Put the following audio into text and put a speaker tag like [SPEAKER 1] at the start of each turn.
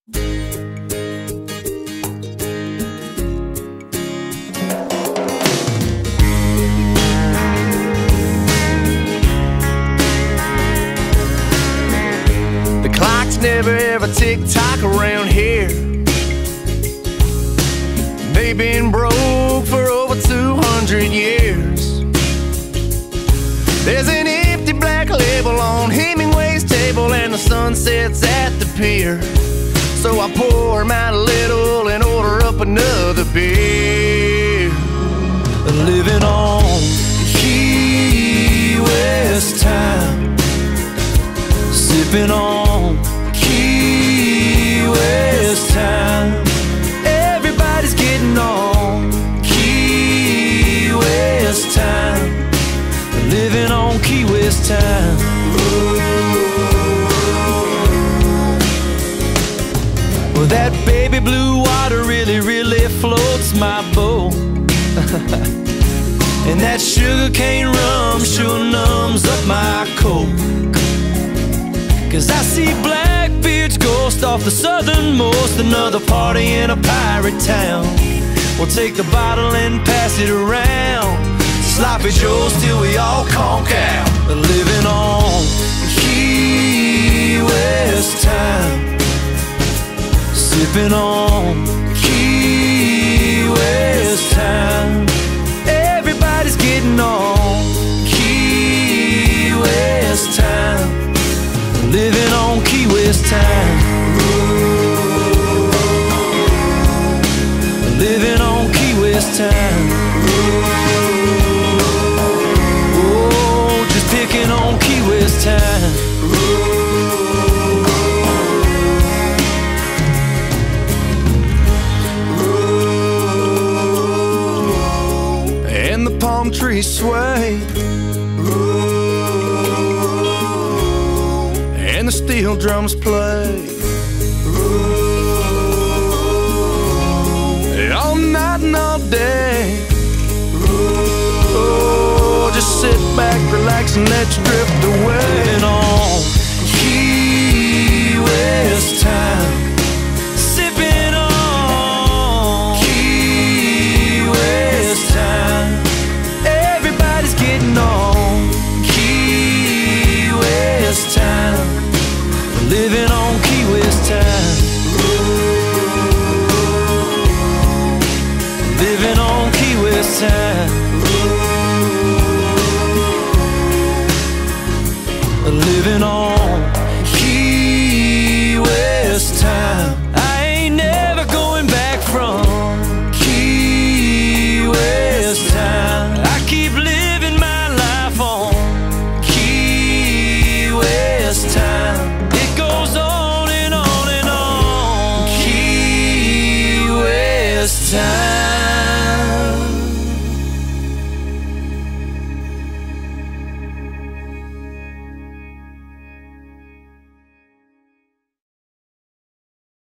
[SPEAKER 1] The clocks never ever tick-tock around here. They've been broke for over 200 years. There's an empty black label on Hemingway's table, and the sun sets at the pier. So I pour him out a little and order up another beer. Living on Key West time, sipping on Key West time. Everybody's getting on Key West time, living on Key West time. Well, that baby blue water really, really floats my boat. And that sugarcane rum sure numbs up my coat. 'Cause I see Blackbeard's ghost off the southernmost, another party in a pirate town. We'll take the bottle and pass it around, sloppy Joes till we all conk out. Living on Key West time, sipping on Key West time. Everybody's getting on Key West time, living on Key West time. Living on Key West time. Oh, just picking on Key West time. And the palm trees sway, and the steel drums play, all night and all day. Oh, just sit back, relax, and let you drift away. Living on Key West time, sipping on Key West time. Everybody's getting on Key West time, living on Key West time. Living on Key West time. Living on Key West time. I ain't never going back from Key West time. I keep living my life on Key West time. It goes on and on and on. Key West time.